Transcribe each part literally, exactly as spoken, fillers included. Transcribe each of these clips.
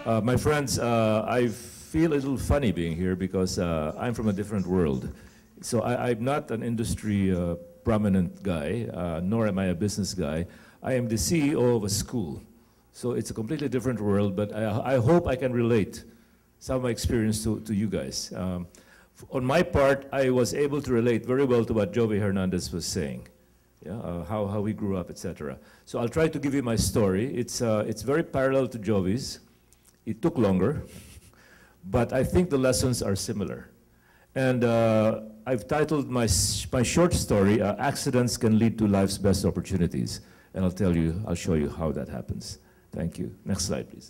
Uh, my friends, uh, I feel a little funny being here because uh, I'm from a different world. So I, I'm not an industry uh, prominent guy, uh, nor am I a business guy. I am the C E O of a school. So it's a completely different world, but I, I hope I can relate some of my experience to, to you guys. Um, on my part, I was able to relate very well to what Jovi Hernandez was saying. Yeah, uh, how, how we grew up, et cetera. So I'll try to give you my story. It's, uh, it's very parallel to Jovi's. It took longer, but I think the lessons are similar. And uh, I've titled my, my short story, uh, Accidents Can Lead to Life's Best Opportunities. And I'll tell you, I'll show you how that happens. Thank you. Next slide, please.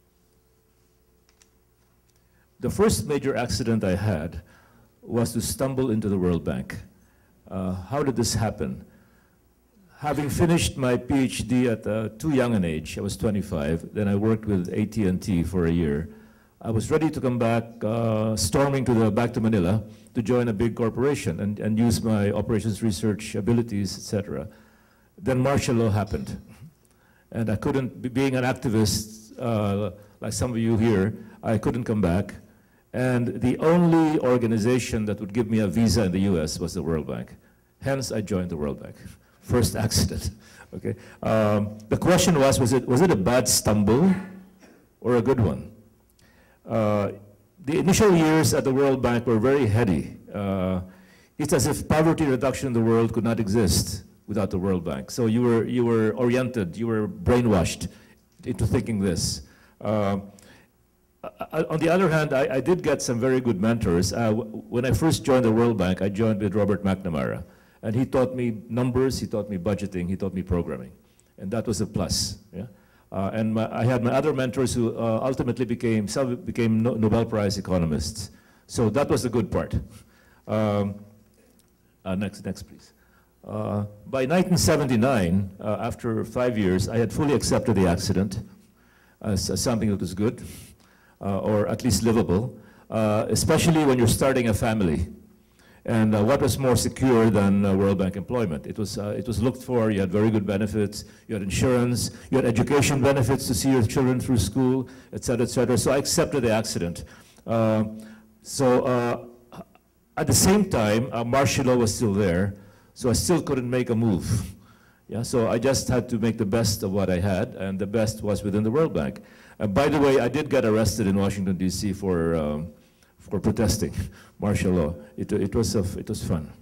The first major accident I had was to stumble into the World Bank. Uh, how did this happen? Having finished my PhD at uh, too young an age, I was twenty-five, then I worked with A T and T for a year. I was ready to come back, uh, storming to the, back to Manila to join a big corporation and, and use my operations research abilities, et cetera. Then martial law happened. And I couldn't, being an activist, uh, like some of you here, I couldn't come back. And the only organization that would give me a visa in the U S was the World Bank. Hence, I joined the World Bank. First accident, okay? Um, the question was, was it, was it a bad stumble or a good one? Uh, the initial years at the World Bank were very heady. Uh, it's as if poverty reduction in the world could not exist without the World Bank. So you were, you were oriented, you were brainwashed into thinking this. Uh, on the other hand, I, I did get some very good mentors. Uh, when I first joined the World Bank, I joined with Robert McNamara. And he taught me numbers, he taught me budgeting, he taught me programming. And that was a plus. Yeah? Uh, and my, I had my other mentors who uh, ultimately became, some became no Nobel Prize economists. So that was the good part. Um, uh, next, next, please. Uh, by nineteen seventy-nine, uh, after five years, I had fully accepted the accident as, as something that was good, uh, or at least livable, uh, especially when you're starting a family. And uh, what was more secure than uh, World Bank employment? It was, uh, it was looked for, you had very good benefits, you had insurance, you had education benefits to see your children through school, et cetera, et cetera. So I accepted the accident. Uh, so uh, at the same time, uh, martial law was still there, so I still couldn't make a move. Yeah, so I just had to make the best of what I had, and the best was within the World Bank. Uh, by the way, I did get arrested in Washington, D C for um, for protesting martial law. It, it, was, a, it was fun.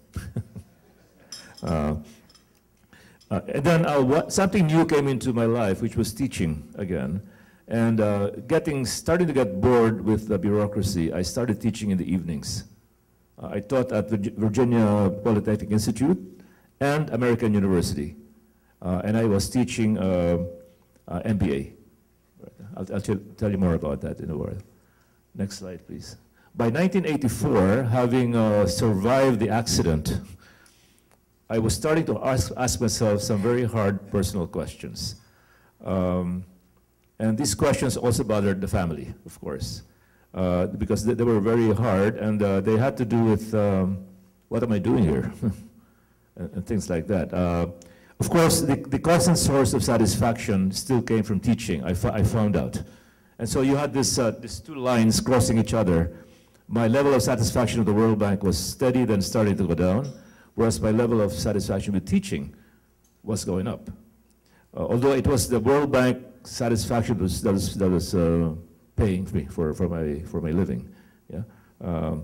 uh, uh, and then uh, what, something new came into my life, which was teaching again. And uh, getting, starting to get bored with the bureaucracy, I started teaching in the evenings. Uh, I taught at the Virginia Polytechnic Institute and American University. Uh, and I was teaching uh, uh, M B A. I'll, I'll tell you more about that in a while. Next slide, please. By nineteen eighty-four, having uh, survived the accident, I was starting to ask, ask myself some very hard personal questions. Um, and these questions also bothered the family, of course, uh, because they, they were very hard, and uh, they had to do with, um, what am I doing here? and, and things like that. Uh, of course, the, the constant source of satisfaction still came from teaching, I, I found out. And so you had this, uh, these two lines crossing each other. My level of satisfaction with the World Bank was steady, then starting to go down, whereas my level of satisfaction with teaching was going up. Uh, although it was the World Bank satisfaction was, that was, that was uh, paying me for, for, my, for my living. Yeah? Um,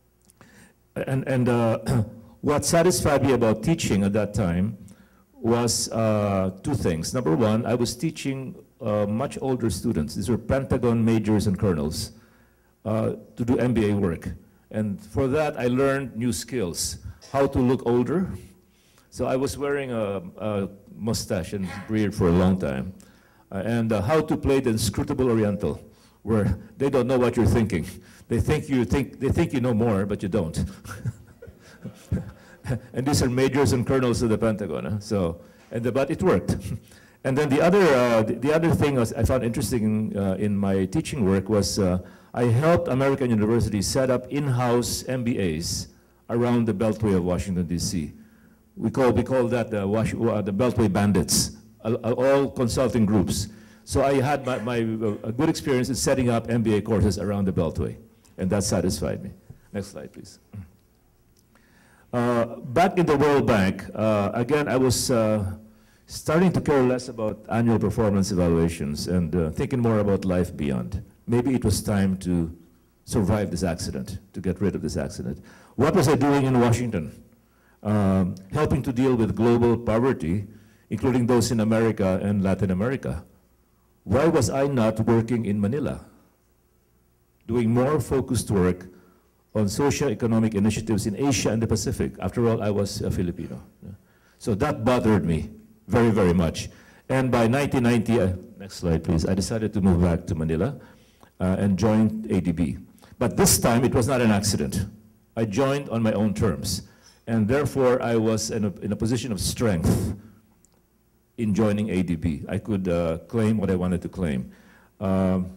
and and uh, what satisfied me about teaching at that time was uh, two things. Number one, I was teaching uh, much older students. These were Pentagon majors and colonels. Uh, to do M B A work. And for that, I learned new skills. How to look older. So I was wearing a, a mustache and beard for a long time. Uh, and uh, how to play the inscrutable Oriental, where they don't know what you're thinking. They think you, think, they think you know more, but you don't. And these are majors and colonels of the Pentagon. Huh? So, and the, but it worked. And then the other, uh, the, the other thing was I found interesting uh, in my teaching work was uh, I helped American University set up in-house M B As around the Beltway of Washington, D C. We call, we call that the, Wash, uh, the Beltway Bandits, uh, all consulting groups. So I had my, my uh, a good experience in setting up M B A courses around the Beltway, and that satisfied me. Next slide, please. Uh, back in the World Bank, uh, again, I was uh, starting to care less about annual performance evaluations and uh, thinking more about life beyond. Maybe it was time to survive this accident, to get rid of this accident. What was I doing in Washington? Um, helping to deal with global poverty, including those in America and Latin America. Why was I not working in Manila, doing more focused work on socio-economic initiatives in Asia and the Pacific? After all, I was a Filipino. So that bothered me very, very much. And by nineteen ninety, uh, next slide please, I decided to move back to Manila uh, and joined A D B. But this time, it was not an accident. I joined on my own terms. And therefore, I was in a, in a position of strength in joining A D B. I could uh, claim what I wanted to claim. Um,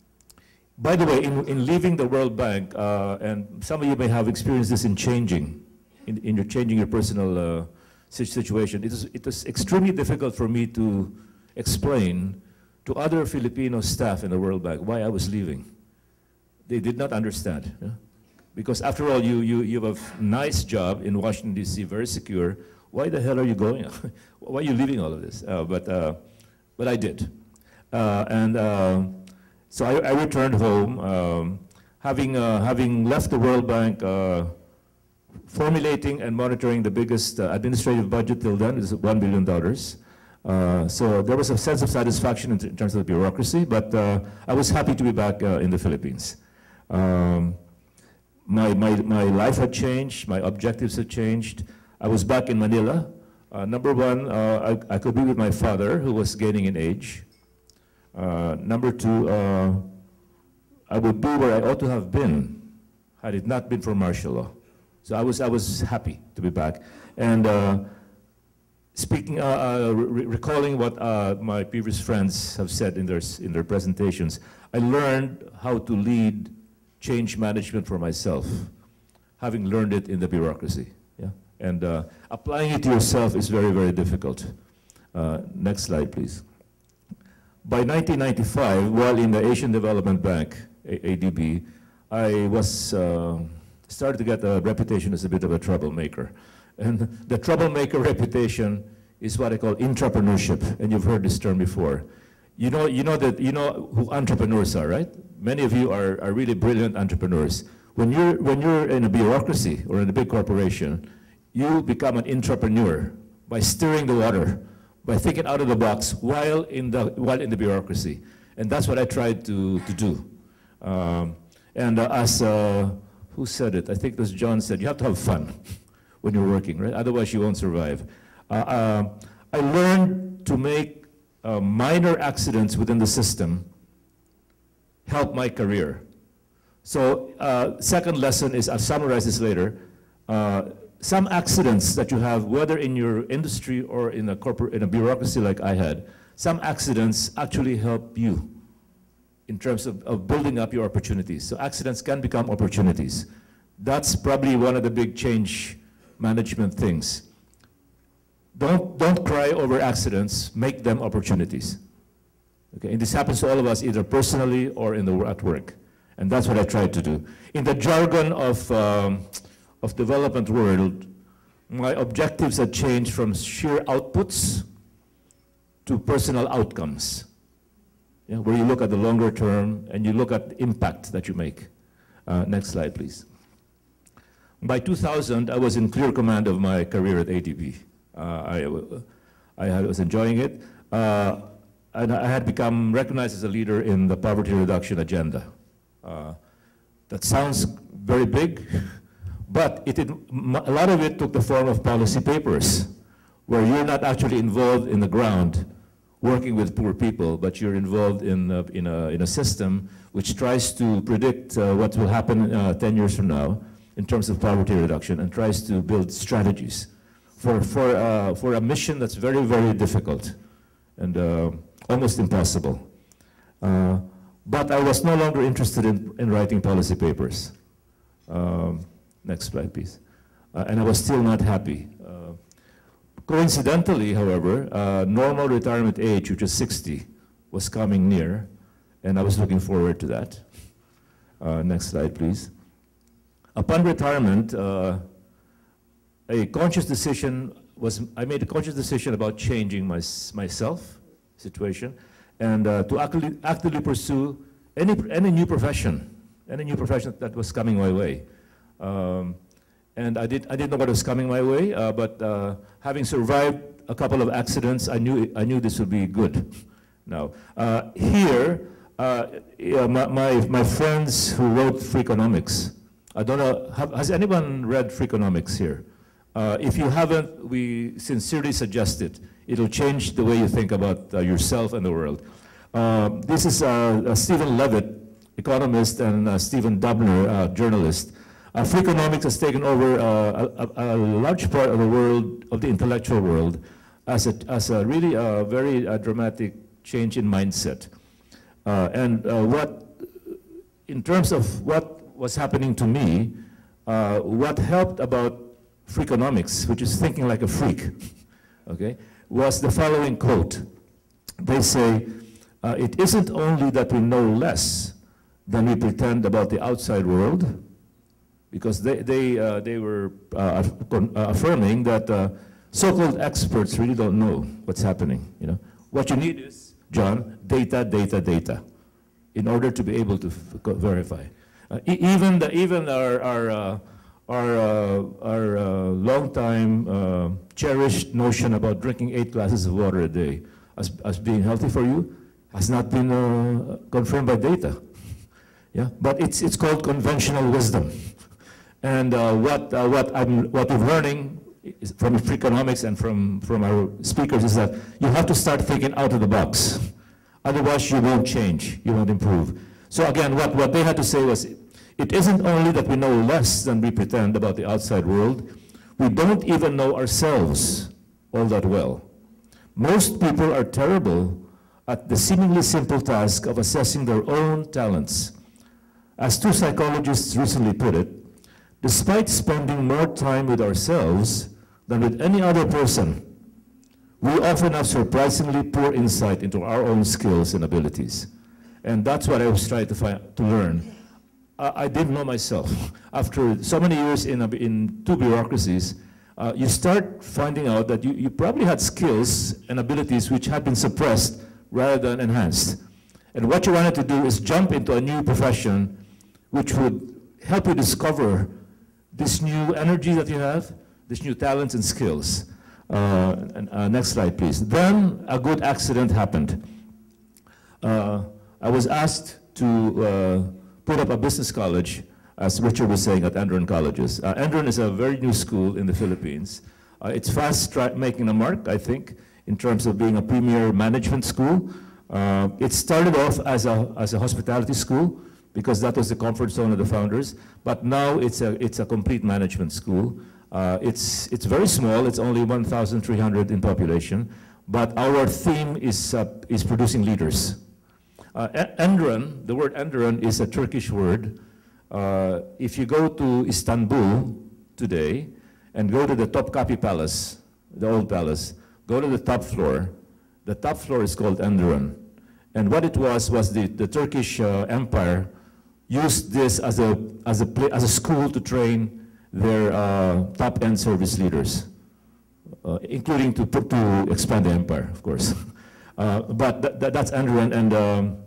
by the way, in, in leaving the World Bank, uh, and some of you may have experienced this in changing, in, in your changing your personal uh, situation, it was, it was extremely difficult for me to explain to other Filipino staff in the World Bank why I was leaving. They did not understand. Yeah? Because after all, you, you, you have a nice job in Washington, D C, very secure. Why the hell are you going? Why are you leaving all of this? Uh, but, uh, but I did. Uh, and uh, so I, I returned home, um, having, uh, having left the World Bank, uh, formulating and monitoring the biggest uh, administrative budget till then, is one billion dollars. Uh, so there was a sense of satisfaction in, in terms of the bureaucracy, but uh, I was happy to be back uh, in the Philippines. Um, my, my, my life had changed, my objectives had changed. I was back in Manila. Uh, number one, uh, I, I could be with my father, who was gaining in age. Uh, number two, uh, I would be where I ought to have been had it not been for martial law. So I was, I was happy to be back. And uh, speaking, uh, uh, re recalling what uh, my previous friends have said in their, in their presentations, I learned how to lead change management for myself, having learned it in the bureaucracy. Yeah? And uh, applying it to yourself is very, very difficult. Uh, next slide, please. By nineteen ninety-five, while in the Asian Development Bank, A D B, I was uh, started to get a reputation as a bit of a troublemaker. And the troublemaker reputation is what I call intrapreneurship, and you've heard this term before. You know, you know that you know who entrepreneurs are, right? Many of you are, are really brilliant entrepreneurs. When you're when you're in a bureaucracy or in a big corporation, you become an intrapreneur by stirring the water, by thinking out of the box while in the while in the bureaucracy, and that's what I tried to to do. Um, and uh, as uh, who said it? I think it was John said, you have to have fun when you're working, right? Otherwise, you won't survive. Uh, uh, I learned to make uh, minor accidents within the system help my career. So, uh, second lesson is, I'll summarize this later. Uh, some accidents that you have, whether in your industry or in a corporate, in a bureaucracy like I had, some accidents actually help you in terms of, of building up your opportunities. So accidents can become opportunities. That's probably one of the big change management things. Don't, don't cry over accidents, make them opportunities. Okay, and this happens to all of us either personally or in the, at work. And that's what I tried to do. In the jargon of, um, of development world, my objectives had changed from sheer outputs to personal outcomes. Yeah, where you look at the longer term and you look at the impact that you make. Uh, next slide, please. By two thousand, I was in clear command of my career at A D B. Uh, I, I was enjoying it. Uh, and I had become recognized as a leader in the poverty reduction agenda. Uh, that sounds very big, but it did, a lot of it took the form of policy papers, where you're not actually involved in the ground working with poor people, but you're involved in, uh, in, a, in a system which tries to predict uh, what will happen uh, ten years from now in terms of poverty reduction and tries to build strategies for, for, uh, for a mission that's very, very difficult and uh, almost impossible. Uh, but I was no longer interested in, in writing policy papers. Um, next slide, please. Uh, and I was still not happy. Uh, Coincidentally, however, uh, normal retirement age, which is sixty, was coming near, and I was looking forward to that. Uh, next slide, please. Upon retirement, uh, a conscious decision was, I made a conscious decision about changing my, myself, situation, and uh, to actively, actively pursue any, any new profession, any new profession that was coming my way. Um, and I, did, I didn't know what was coming my way, uh, but uh, having survived a couple of accidents, I knew, I knew this would be good. Now, uh, here, uh, yeah, my, my, my friends who wrote Freakonomics, I don't know, have, has anyone read Freakonomics here? Uh, if you haven't, we sincerely suggest it. It'll change the way you think about uh, yourself and the world. Uh, this is uh, uh, Stephen Levitt, economist, and uh, Stephen Dubner, uh, journalist. Uh, Freakonomics has taken over uh, a, a, a large part of the world, of the intellectual world, as a, as a really uh, very uh, dramatic change in mindset. Uh, and uh, what, in terms of what was happening to me, uh, what helped about Freakonomics, which is thinking like a freak, okay, was the following quote. They say, uh, it isn't only that we know less than we pretend about the outside world, because they, they, uh, they were uh, affirming that uh, so-called experts really don't know what's happening. You know? What you need is, John, data, data, data, in order to be able to verify. Uh, e even, the, even our, our, uh, our, uh, our uh, long-time uh, cherished notion about drinking eight glasses of water a day as, as being healthy for you has not been uh, confirmed by data. Yeah? But it's, it's called conventional wisdom. And uh, what, uh, what, I'm, what we're learning is from Freakonomics and from, from our speakers is that you have to start thinking out of the box. Otherwise, you won't change, you won't improve. So again, what, what they had to say was, it isn't only that we know less than we pretend about the outside world, we don't even know ourselves all that well. Most people are terrible at the seemingly simple task of assessing their own talents. As two psychologists recently put it, despite spending more time with ourselves than with any other person, we often have surprisingly poor insight into our own skills and abilities. And that's what I was trying to, find, to learn. Uh, I didn't know myself. After so many years in, a, in two bureaucracies, uh, you start finding out that you, you probably had skills and abilities which had been suppressed rather than enhanced. And what you wanted to do is jump into a new profession which would help you discover this new energy that you have, this new talents and skills. Uh, and, uh, next slide, please. Then a good accident happened. Uh, I was asked to uh, put up a business college, as Richard was saying, at Enderun colleges. Uh, Enderun is a very new school in the Philippines. Uh, it's fast making a mark, I think, in terms of being a premier management school. Uh, it started off as a, as a hospitality school, because that was the comfort zone of the founders. But now it's a, it's a complete management school. Uh, it's, it's very small, it's only one thousand three hundred in population, but our theme is, uh, is producing leaders. Uh, Enderun, the word Enderun is a Turkish word. Uh, if you go to Istanbul today and go to the Topkapi Palace, the old palace, go to the top floor, the top floor is called Enderun. And what it was, was the, the Turkish uh, Empire used this as a, as a, as a school to train their uh, top-end service leaders, uh, including to, to expand the empire, of course. Uh, but th th that's Enderun, and um,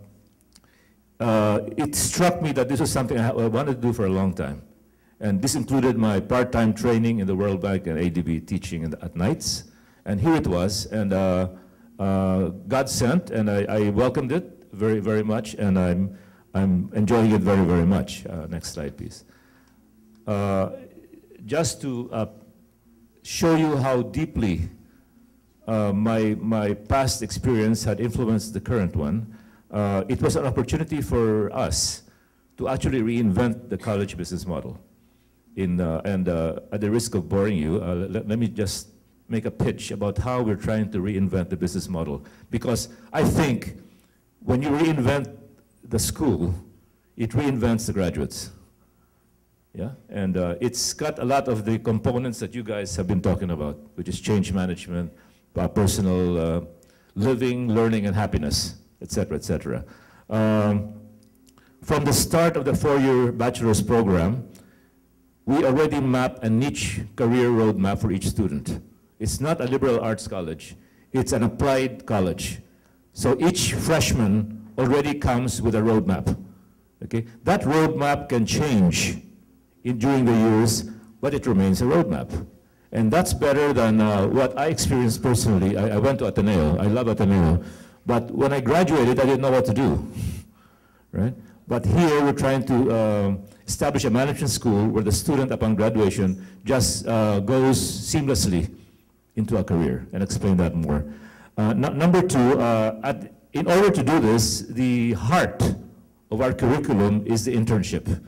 uh, it struck me that this was something I, I wanted to do for a long time. And this included my part-time training in the World Bank and A D B teaching in the, at nights. And here it was, and uh, uh, God sent, and I, I welcomed it very, very much, and I'm, I'm enjoying it very, very much. Uh, next slide, please. Uh, just to uh, show you how deeply uh, my, my past experience had influenced the current one, uh, it was an opportunity for us to actually reinvent the college business model. In, uh, and uh, at the risk of boring you, uh, let, let me just make a pitch about how we're trying to reinvent the business model. Because I think when you reinvent the school, it reinvents the graduates. Yeah, and uh, it's got a lot of the components that you guys have been talking about, which is change management, uh, personal uh, living, learning, and happiness. et cetera, et cetera. Um, from the start of the four-year bachelor's program, we already map a niche career roadmap for each student. It's not a liberal arts college, it's an applied college. So each freshman already comes with a roadmap. Okay? That roadmap can change in, during the years, but it remains a roadmap. And that's better than uh, what I experienced personally. I, I went to Ateneo, I love Ateneo, but when I graduated, I didn't know what to do, right? But here, we're trying to uh, establish a management school where the student, upon graduation, just uh, goes seamlessly into a career, and explain that more. Uh, number two, uh, at, in order to do this, the heart of our curriculum is the internship.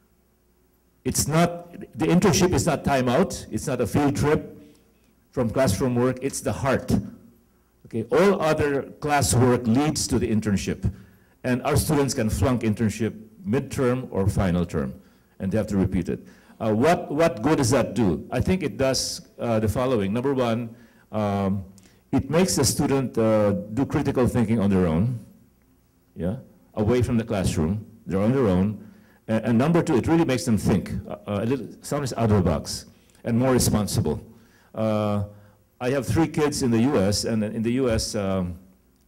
It's not, the internship is not time out, it's not a field trip from classroom work, it's the heart. Okay, all other classwork leads to the internship. And our students can flunk internship midterm or final term, and they have to repeat it. Uh, what, what good does that do? I think it does uh, the following. Number one, um, it makes the student uh, do critical thinking on their own, yeah, away from the classroom. They're on their own. And, and number two, it really makes them think uh, a little, sometimes out of the box and more responsible. Uh, I have three kids in the U S, and in the U S, um,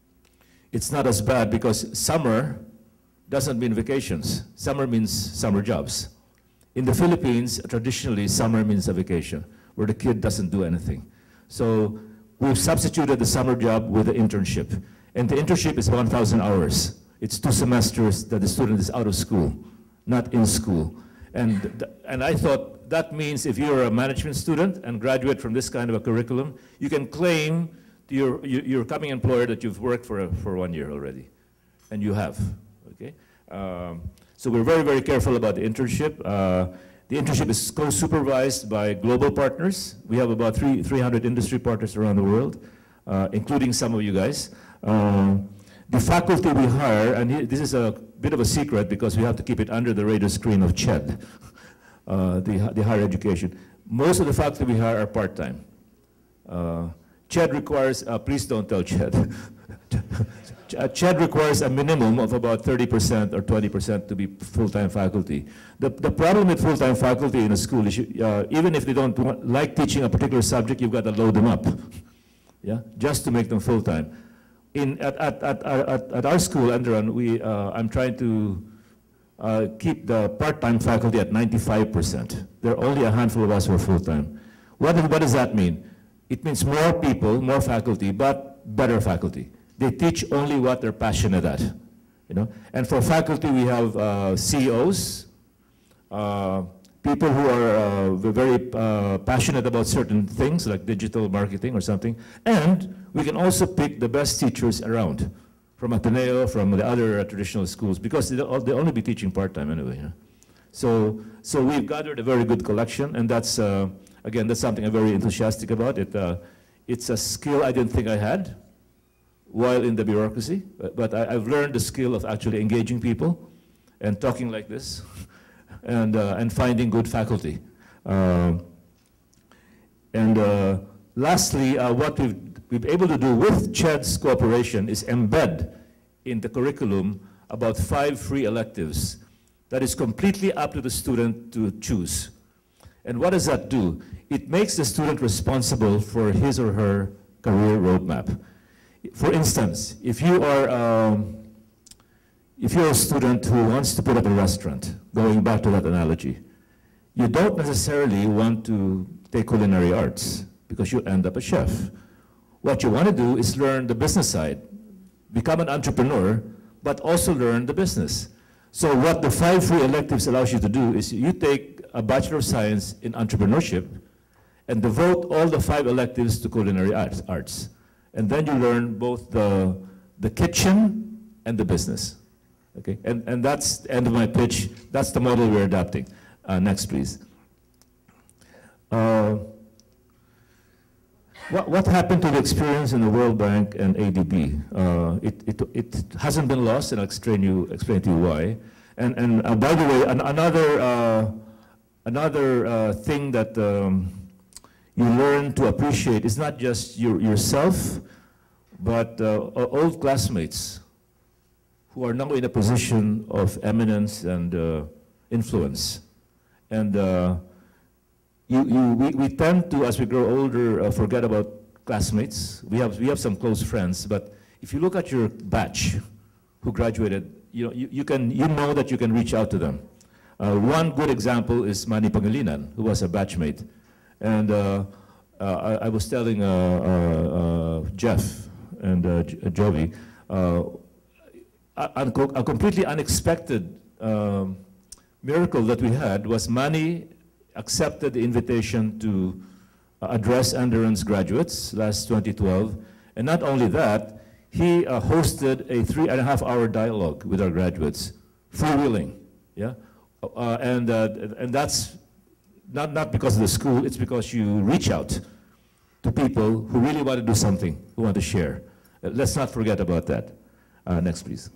it's not as bad because summer doesn't mean vacations. Summer means summer jobs. In the Philippines, traditionally, summer means a vacation, where the kid doesn't do anything. So we've substituted the summer job with the internship. And the internship is one thousand hours. It's two semesters that the student is out of school, not in school. And, th and I thought that means if you're a management student and graduate from this kind of a curriculum, you can claim to your, your coming employer that you've worked for, a, for one year already. And you have, okay? Um, so we're very, very careful about the internship. Uh, the internship is co-supervised by global partners. We have about three, 300 industry partners around the world, uh, including some of you guys. Um, the faculty we hire, and this is a bit of a secret because we have to keep it under the radar screen of C H E D, uh, the, the higher education. Most of the faculty we hire are part-time. Uh, C H E D requires, uh, please don't tell C H E D. C H E D requires a minimum of about thirty percent or twenty percent to be full-time faculty. The, the problem with full-time faculty in a school is, you, uh, even if they don't want, like teaching a particular subject, you've got to load them up, yeah, just to make them full-time. In, at, at, at, at, at our school, Enderun, we, uh, I'm trying to uh, keep the part-time faculty at ninety-five percent. There are only a handful of us who are full-time. What, what does that mean? It means more people, more faculty, but better faculty. They teach only what they're passionate at, you know. And for faculty, we have uh, C E Os, uh, people who are uh, very uh, passionate about certain things, like digital marketing or something. And we can also pick the best teachers around, from Ateneo, from the other uh, traditional schools, because they'll, they'll only be teaching part-time anyway. You know? So, so we've gathered a very good collection, and that's, uh, again, that's something I'm very enthusiastic about. It, uh, it's a skill I didn't think I had while in the bureaucracy, but, but I, I've learned the skill of actually engaging people and talking like this and, uh, and finding good faculty. Uh, and uh, lastly, uh, what we've, we've been able to do with C H E D's cooperation is embed in the curriculum about five free electives that is completely up to the student to choose. And what does that do? It makes the student responsible for his or her career roadmap. For instance, if you are um, if you're a student who wants to put up a restaurant, going back to that analogy, you don't necessarily want to take culinary arts because you'll end up a chef. What you want to do is learn the business side, become an entrepreneur, but also learn the business. So what the five free electives allows you to do is you take a Bachelor of Science in Entrepreneurship and devote all the five electives to culinary arts. arts. And then you learn both the, the kitchen and the business. Okay? And, and that's the end of my pitch. That's the model we're adopting. Uh, next, please. Uh, what, what happened to the experience in the World Bank and A D B? Uh, it, it, it hasn't been lost, and I'll explain, you, explain to you why. And, and uh, by the way, an, another, uh, another uh, thing that um, you learn to appreciate is not just your, yourself, but uh, old classmates. who are now in a position of eminence and uh, influence. And uh, you, you, we, we tend to, as we grow older, uh, forget about classmates. We have, we have some close friends, but if you look at your batch who graduated, you know, you, you, can, you know that you can reach out to them. Uh, one good example is Manny Pangilinan, who was a batchmate. And uh, uh, I, I was telling uh, uh, uh, Jeff and uh, Jovi, uh, a, a completely unexpected um, miracle that we had was Manny accepted the invitation to uh, address Enderun's graduates last twenty twelve. And not only that, he uh, hosted a three and a half hour dialogue with our graduates, freewheeling, yeah? Uh, and, uh, and that's not, not because of the school, it's because you reach out to people who really want to do something, who want to share. Uh, let's not forget about that. Uh, next, please.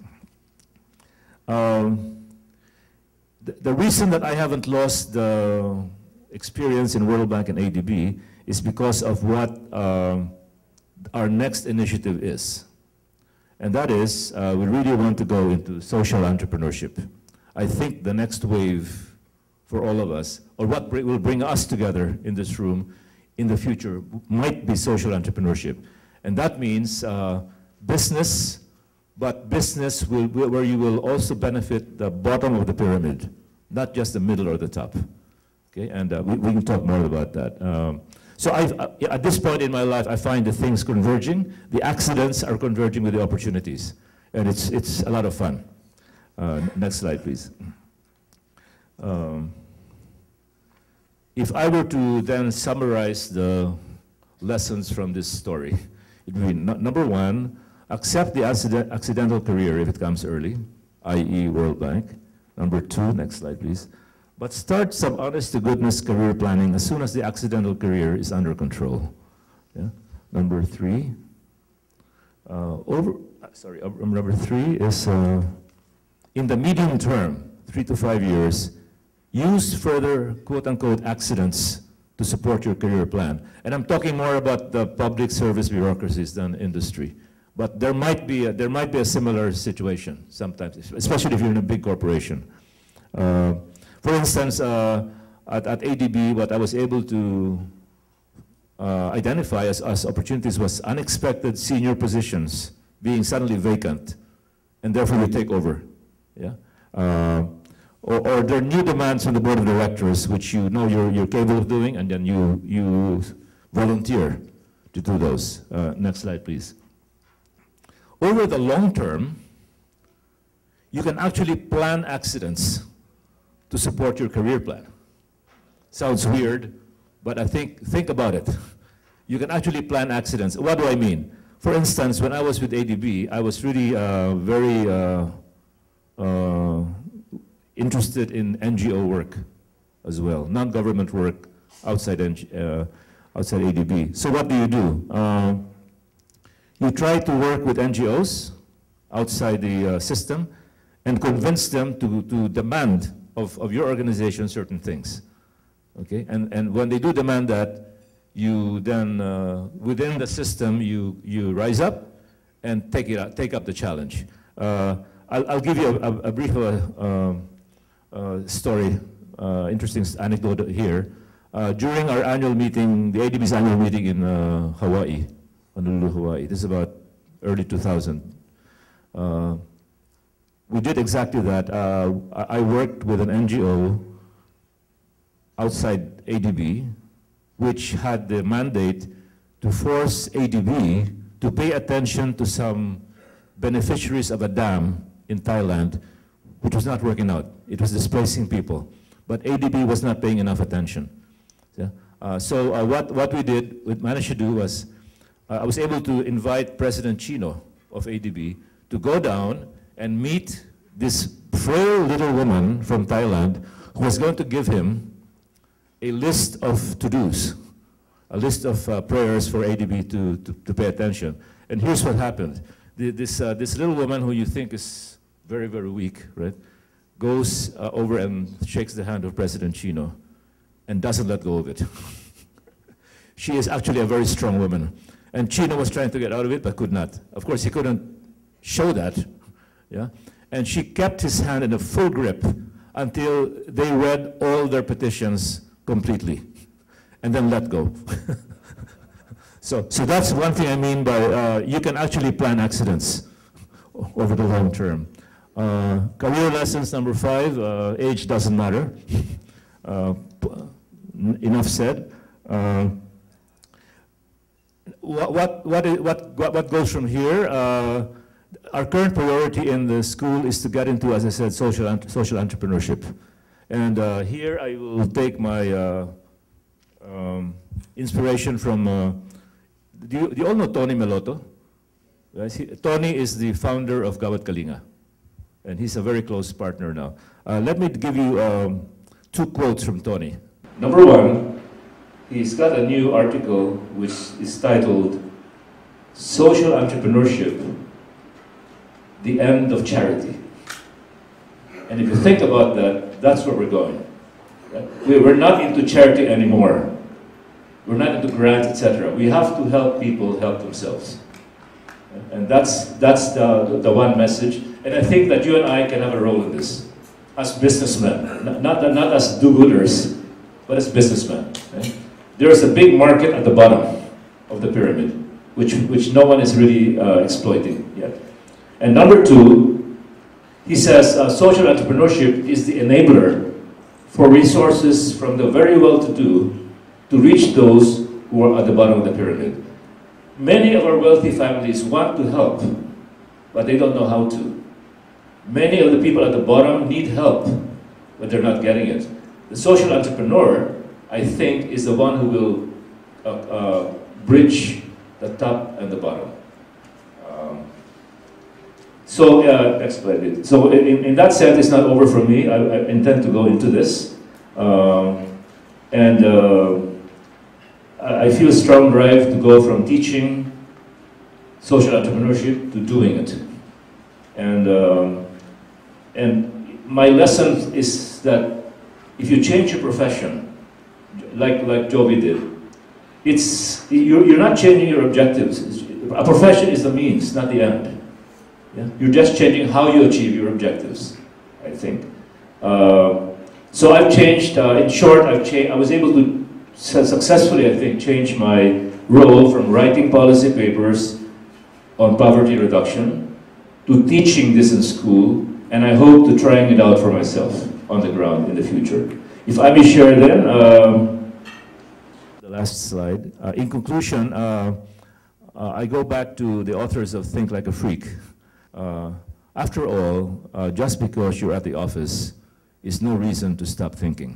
Um, the, the reason that I haven't lost the experience in World Bank and A D B is because of what uh, our next initiative is. And that is, uh, we really want to go into social entrepreneurship. I think the next wave for all of us, or what will bring us together in this room in the future, might be social entrepreneurship. And that means uh, business, but business will, where you will also benefit the bottom of the pyramid, not just the middle or the top. Okay, and uh, we, we can talk more about that. Um, so I've, uh, at this point in my life, I find the things converging. The accidents are converging with the opportunities. And it's, it's a lot of fun. Uh, next slide, please. Um, if I were to then summarize the lessons from this story, it would be number one, accept the accident, accidental career if it comes early, that is World Bank. Number two, next slide, please. But start some honest-to-goodness career planning as soon as the accidental career is under control. Yeah? Number three, uh, over, sorry, uh, number three is uh, in the medium term, three to five years, use further quote-unquote accidents to support your career plan. And I'm talking more about the public service bureaucracies than industry. But there might be a, there might be a similar situation sometimes, especially if you're in a big corporation. Uh, for instance, uh, at, at A D B, what I was able to uh, identify as, as opportunities was unexpected senior positions being suddenly vacant, and therefore you take over. Yeah? Uh, or, or there are new demands from the board of directors, which you know you're, you're capable of doing, and then you, you volunteer to do those. Uh, next slide, please. Over the long term, you can actually plan accidents to support your career plan. Sounds weird, but I think, think about it. You can actually plan accidents. What do I mean? For instance, when I was with A D B, I was really uh, very uh, uh, interested in N G O work as well, non-government work outside, N G, uh, outside A D B. So what do you do? Uh, you try to work with N G Os outside the uh, system and convince them to, to demand of, of your organization certain things. Okay? And, and when they do demand that, you then, uh, within the system, you, you rise up and take, it up, take up the challenge. Uh, I'll, I'll give you a, a, a brief uh, um, uh, story, uh, interesting anecdote here. Uh, during our annual meeting, the A D B's annual meeting in uh, Hawaii, Honolulu, Hawaii, this is about early two thousand. Uh, we did exactly that. Uh, I worked with an N G O outside A D B, which had the mandate to force A D B to pay attention to some beneficiaries of a dam in Thailand, which was not working out. It was displacing people. But A D B was not paying enough attention. Yeah? Uh, so uh, what, what we did, we managed to do was, uh, I was able to invite President Chino of A D B to go down and meet this frail little woman from Thailand who was going to give him a list of to-dos, a list of uh, prayers for A D B to, to, to pay attention. And here's what happened. The, this, uh, this little woman who you think is very, very weak, right, goes uh, over and shakes the hand of President Chino and doesn't let go of it. She is actually a very strong woman. And Chino was trying to get out of it, but could not. Of course, he couldn't show that. Yeah? And she kept his hand in a full grip until they read all their petitions completely, and then let go. so, so that's one thing I mean by uh, you can actually plan accidents over the long term. Uh, career lessons number five, uh, age doesn't matter. Uh, enough said. Uh, what, what, what, what, what goes from here? Uh, our current priority in the school is to get into, as I said, social, social entrepreneurship. And uh, here I will take my uh, um, inspiration from, uh, do, you, do you all know Tony Meloto? Yes, he, Tony is the founder of Gawat Kalinga, and he's a very close partner now. Uh, let me give you um, two quotes from Tony. Number one, he's got a new article which is titled Social Entrepreneurship, the End of Charity. And if you think about that, that's where we're going. We're not into charity anymore. We're not into grants, et cetera. We have to help people help themselves. And that's, that's the, the one message. And I think that you and I can have a role in this as businessmen, not, not, not as do-gooders, but as businessmen. Okay? There is a big market at the bottom of the pyramid, which, which no one is really uh, exploiting yet. And number two, he says uh, social entrepreneurship is the enabler for resources from the very well-to-do to reach those who are at the bottom of the pyramid. Many of our wealthy families want to help, but they don't know how to. Many of the people at the bottom need help, but they're not getting it. The social entrepreneur, I think, is the one who will uh, uh, bridge the top and the bottom. Um, so, uh, next slide. So, in, in that sense, it's not over for me. I, I intend to go into this. Um, and uh, I feel a strong drive to go from teaching social entrepreneurship to doing it. And, um, and my lesson is that if you change your profession, like, like Jovi did, it's, you're, you're not changing your objectives. A profession is the means, not the end. Yeah? You're just changing how you achieve your objectives, I think. Uh, so I've changed, uh, in short, I've changed, I was able to successfully, I think, change my role from writing policy papers on poverty reduction to teaching this in school, and I hope to trying it out for myself on the ground in the future. If I may share then, um, the last slide. Uh, in conclusion, uh, uh, I go back to the authors of Think Like a Freak. Uh, after all, uh, just because you're at the office is no reason to stop thinking.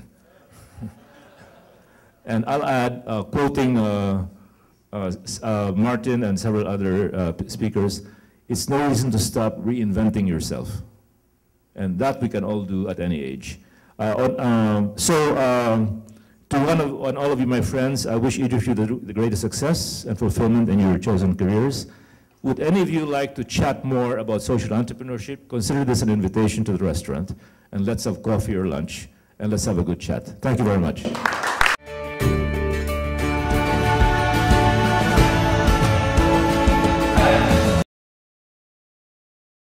And I'll add, uh, quoting uh, uh, uh, Martin and several other uh, speakers, it's no reason to stop reinventing yourself. And that we can all do at any age. Uh, on, um, so, um, to one of, on all of you, my friends, I wish each of you the, the greatest success and fulfillment in your chosen careers. Would any of you like to chat more about social entrepreneurship? Consider this an invitation to the restaurant, and let's have coffee or lunch, and let's have a good chat. Thank you very much.